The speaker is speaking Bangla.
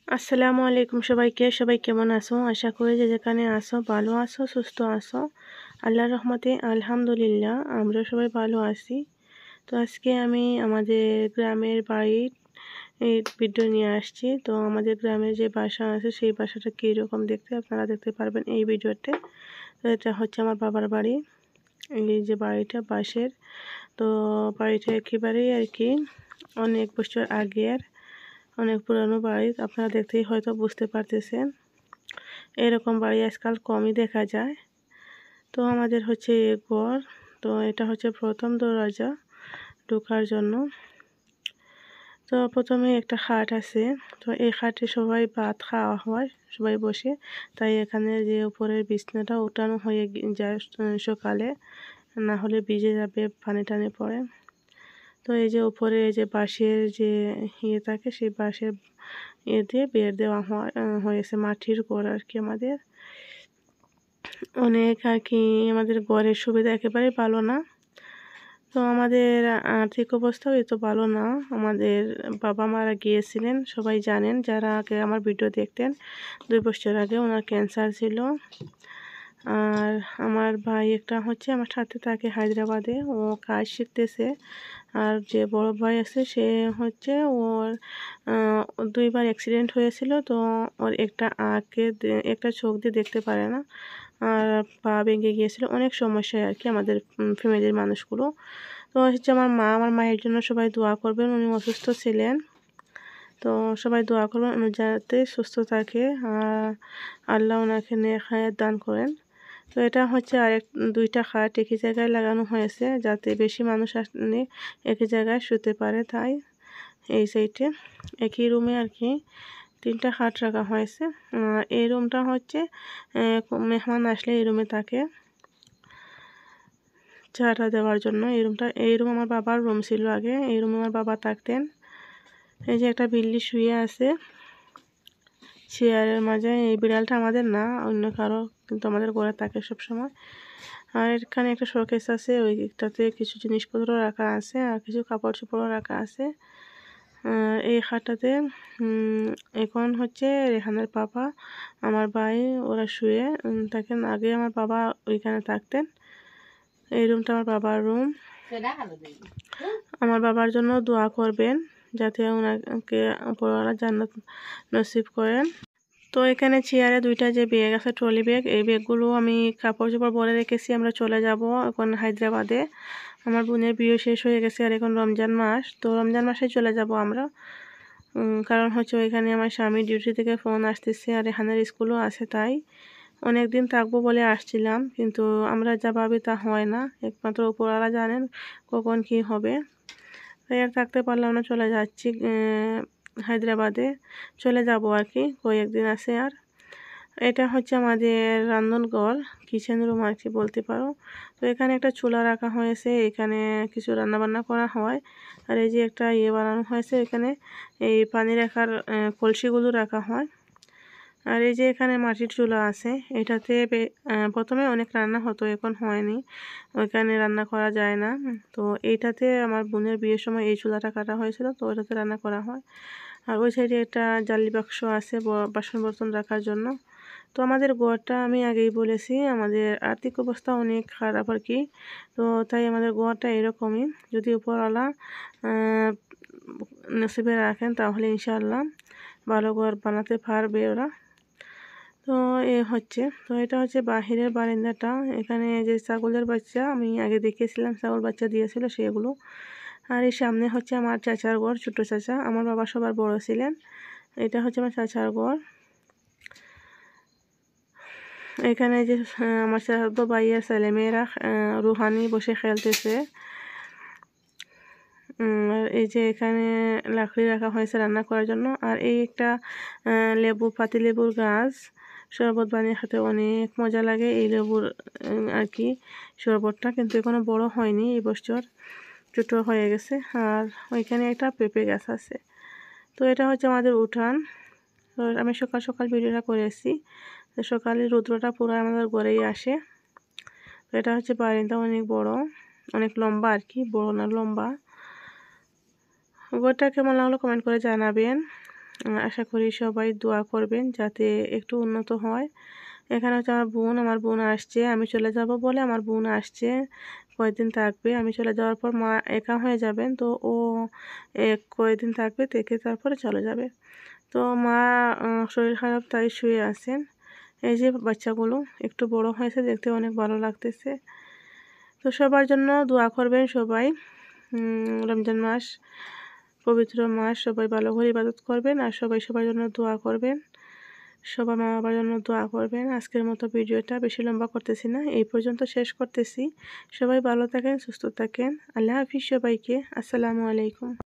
আসসালামু আলাইকুম সবাইকে। সবাই কেমন আছো? আশা করি যে যেখানে আছো ভালো আছো, সুস্থ আছো। আল্লাহর রহমতে আলহামদুলিল্লাহ আমরা সবাই ভালো আছি। তো আজকে আমি আমাদের গ্রামের বাড়ির এই ভিডিও নিয়ে আসছি। তো আমাদের গ্রামের যে বাসা আছে সেই বাসাটা কীরকম দেখতে আপনারা দেখতে পারবেন এই ভিডিওতে। তো এটা হচ্ছে আমার বাবার বাড়ি। এই যে বাড়িটা বাঁশের। তো বাড়িটা একেবারেই আর কি অনেক বছর আগের, অনেক পুরানো বাড়ি। আপনারা দেখতেই হয়তো বুঝতে পারতেছেন, এরকম বাড়ি আজকাল কমই দেখা যায়। তো আমাদের হচ্ছে এ ঘর। তো এটা হচ্ছে প্রথম দরজা ঢোকার জন্য। তো প্রথমে একটা খাট আছে। তো এই খাটে সবাই ভাত খাওয়া হয়, সবাই বসে। তাই এখানে যে উপরের বিছনাটা উঠানো হয়ে যায় সকালে, না হলে ভিজে যাবে, পানি টানি পড়ে। তো এই যে উপরে এই যে বাঁশের যে ইয়ে থাকে, সেই বাঁশের ইয়ে দিয়ে বেড় দেওয়া হয়েছে। মাটির ঘর আর কি আমাদের। অনেক আর কি আমাদের ঘরের সুবিধা একেবারেই ভালো না। তো আমাদের আর্থিক অবস্থাও এত ভালো না। আমাদের বাবা মারা গিয়েছিলেন, সবাই জানেন যারা আগে আমার ভিডিও দেখতেন। 2 বছর আগে ওনার ক্যান্সার ছিল। আর আমার ভাই একটা হচ্ছে আমার সাথে থাকে হায়দ্রাবাদে, ও কাজ শিখতেছে। আর যে বড় ভাই আছে সে হচ্ছে ওর 2 বার অ্যাক্সিডেন্ট হয়েছিল। তো ওর একটা একটা চোখ দিয়ে দেখতে পারে না, আর পা ভেঙে গিয়েছিল। অনেক সমস্যায় আর কি আমাদের ফ্যামিলির মানুষগুলো। তো হচ্ছে আমার মায়ের জন্য সবাই দোয়া করবেন, উনি অসুস্থ ছিলেন। তো সবাই দোয়া করবেন উনি যাতে সুস্থ থাকে, আর আল্লাহ ওনাকে নেক হায়াত দান করেন। তো এটা হচ্ছে আরেক 2টা খাট একই জায়গায় লাগানো হয়েছে, যাতে বেশি মানুষ আসলে একই জায়গায় শুতে পারে। তাই এই সাইডে একই রুমে আর কি 3টা খাট রাখা হয়েছে। এই রুমটা হচ্ছে মেহমান আসলে এই রুমে থাকে চাটা দেওয়ার জন্য। এই রুম আমার বাবার রুম ছিল আগে, এই রুমে আমার বাবা থাকতেন। এই যে একটা বিল্লি শুয়ে আছে চেয়ারের মাঝে। এই বিড়ালটা আমাদের না, অন্য কারো, কিন্তু আমাদের ঘরে থাকে সবসময়। আর এখানে একটা শোকেস আছে, ওইটাতে কিছু জিনিসপত্র রাখা আছে আর কিছু কাপড় চোপড়ও রাখা আছে। এই খাটটাতে এখন হচ্ছে রেহানের পাপা, আমার ভাই, ওরা শুয়ে থাকেন। আগে আমার বাবা ওইখানে থাকতেন। এই রুমটা আমার বাবার রুম। আমার বাবার জন্য দোয়া করবেন যাতে ওনাকে উপরওয়ালা জান্নাত নসিব করেন। তো এখানে চেয়ারে 2টা যে ব্যাগ আছে, ট্রলি ব্যাগ, এই ব্যাগগুলো আমি কাপড় চোপড় ভরে রেখেছি। আমরা চলে যাব এখন হায়দ্রাবাদে। আমার বোনের বিয়ে শেষ হয়ে গেছে, আর এখন রমজান মাস। তো রমজান মাসে চলে যাব আমরা। কারণ হচ্ছে ওইখানে আমার স্বামী ডিউটি থেকে ফোন আসতেছে, আর এখানের স্কুলও আছে। তাই অনেক দিন থাকবো বলে আসছিলাম, কিন্তু আমরা যা ভাবি তা হয় না। একমাত্র উপরওয়ালা জানেন কখন কি হবে। তাই আর থাকতে পারলাম না, চলে যাচ্ছি হায়দ্রাবাদে। চলে যাব আর কি, কয়েকদিন আছে। আর এটা হচ্ছে আমাদের রান্নাঘর, কিচেন রুম আর কি বলতে পারো। তো এখানে একটা চুলা রাখা হয়েছে, এখানে কিছু রান্না বান্না করা হয়। আর এই যে একটা ইয়ে বানানো হয়েছে, এখানে এই পানি রাখার কলসিগুলো রাখা হয়। আর এই যে এখানে মাটির চুলা আছে, এটাতে প্রথমে অনেক রান্না হতো, এখন হয়নি, ওইখানে রান্না করা যায় না। তো এইটাতে আমার বোনের বিয়ের সময় এই চুলাটা কাটা হয়েছিল, তো ওটাতে রান্না করা হয়। আর ওই সাইডে একটা জালি বাক্স আছে বাসন বর্তন রাখার জন্য। তো আমাদের ঘরটা আমি আগেই বলেছি আমাদের আর্থিক অবস্থা অনেক খারাপ আর কি। তো তাই আমাদের ঘরটা এরকমই। যদি উপরওয়ালা নসিবে রাখেন তাহলে ইনশাআল্লাহ ভালো ঘর বানাতে পারবে ওরা। তো তো এটা হচ্ছে বাহিরের বারান্দাটা। এখানে যে ছাগলের বাচ্চা আমি আগে দেখেছিলাম, ছাগল বাচ্চা দিয়েছিল সেগুলো। আর এই সামনে হচ্ছে আমার চাচার ঘর, ছোটো চাচা, আমার বাবা সবার বড় ছিলেন। এটা হচ্ছে আমার চাচার ঘর। এখানে যে আমার চাচাতো ভাইয়ের ছেলেমেয়েরা রুহানি বসে খেলতেছে। আর এই যে এখানে লাকড়ি রাখা হয়েছে রান্না করার জন্য। আর এই একটা পাতিলেবুর গাছ, শরবত বানিয়ে খেতে অনেক মজা লাগে এই লেবুর আর কি শরবতটা, কিন্তু এখনো বড় হয়নি, এই বছর ছোটো হয়ে গেছে। আর ওইখানে একটা পেঁপে গাছ আছে। তো এটা হচ্ছে আমাদের উঠান। তো আমি সকাল সকাল ভিডিওটা করেছি। সকালে রৌদ্রটা পুরো আমাদের ঘরেই আসে। তো এটা হচ্ছে বারান্দা, অনেক বড়, অনেক লম্বা আর কি, বড় না লম্বা। ঘরটা কেমন লাগলো কমেন্ট করে জানাবেন। আশা করি সবাই দোয়া করবেন যাতে একটু উন্নত হয়। এখানে হচ্ছে আমার বোন আসছে, আমি চলে যাব বলে আমার বোন আসছে, কয়েকদিন থাকবে। আমি চলে যাওয়ার পর মা একা হয়ে যাবেন, তো ও কয়েকদিন থাকবে, থেকে তারপরে চলে যাবে। তো মা শরীর খারাপ তাই শুয়ে আছেন। এই যে বাচ্চাগুলো একটু বড় হয়েছে, দেখতে অনেক ভালো লাগতেছে। তো সবার জন্য দোয়া করবেন সবাই। রমজান মাস, পবিত্র মাস, সবাই ভালো করে ইবাদত করবেন আর সবাই সবার জন্য দোয়া করবেন। সবার মা বাবার জন্য দোয়া করবেন। আজকের মতো ভিডিওটা বেশি লম্বা করতেছি না, এই পর্যন্ত শেষ করতেছি। সবাই ভালো থাকেন, সুস্থ থাকেন। আল্লাহ হাফিজ সবাইকে। আসসালামু আলাইকুম।